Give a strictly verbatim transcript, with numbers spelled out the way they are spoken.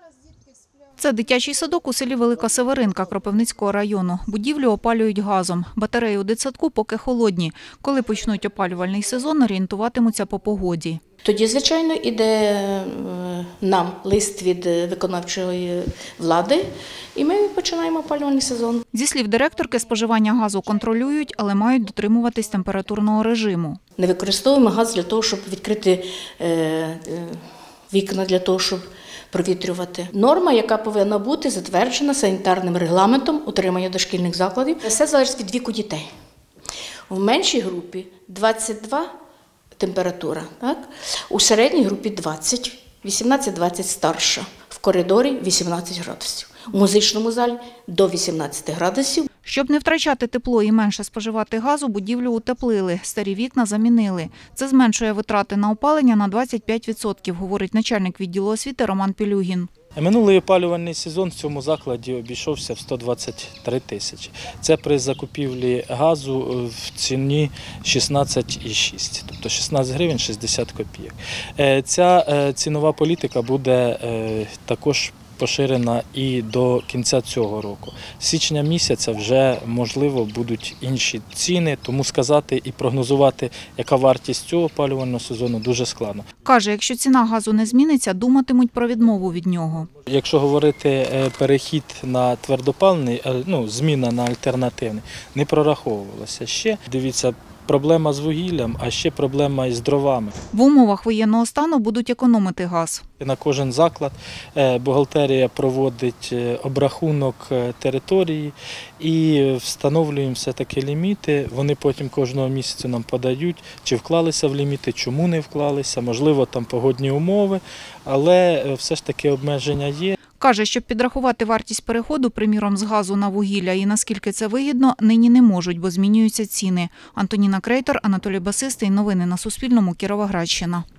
Це дитячий садок у селі Велика Северинка Кропивницького району. Будівлю опалюють газом. Батареї у дитсадку поки холодні. Коли почнуть опалювальний сезон, орієнтуватимуться по погоді. Тоді, звичайно, іде нам лист від виконавчої влади, і ми починаємо опалювальний сезон. Зі слів директорки, споживання газу контролюють, але мають дотримуватись температурного режиму. Не використовуємо газ для того, щоб відкрити вікна, для того, щоб провітрювати. Норма, яка повинна бути затверджена санітарним регламентом утримання дошкільних закладів. Все залежить від віку дітей. У меншій групі двадцять два температура, так? У середній групі двадцять, вісімнадцять двадцять старша, в коридорі вісімнадцять градусів. У музичному залі до вісімнадцяти градусів. Щоб не втрачати тепло і менше споживати газу, будівлю утеплили, старі вікна замінили. Це зменшує витрати на опалення на двадцять п'ять відсотків, говорить начальник відділу освіти Роман Пілюгін. Минулий опалювальний сезон в цьому закладі обійшовся в сто двадцять три тисячі. Це при закупівлі газу в ціні шістнадцять і шість, тобто шістнадцять гривень шістдесят копійок. Ця цінова політика буде також поширена і до кінця цього року. З січня місяця вже, можливо, будуть інші ціни, тому сказати і прогнозувати, яка вартість цього опалювального сезону, дуже складно. Каже, якщо ціна газу не зміниться, думатимуть про відмову від нього. Якщо говорити перехід на твердопаливний, ну, зміна на альтернативний, не прораховувалася ще. Дивіться, проблема з вугіллям, а ще проблема із дровами. В умовах воєнного стану будуть економити газ. На кожен заклад бухгалтерія проводить обрахунок території і встановлюємо все-таки ліміти. Вони потім кожного місяця нам подають, чи вклалися в ліміти, чому не вклалися, можливо, там погодні умови, але все ж таки обмеження є. Каже, щоб підрахувати вартість переходу, приміром, з газу на вугілля і наскільки це вигідно, нині не можуть, бо змінюються ціни. Антоніна Крейтор, Анатолій Басистий. Новини на Суспільному. Кіровоградщина.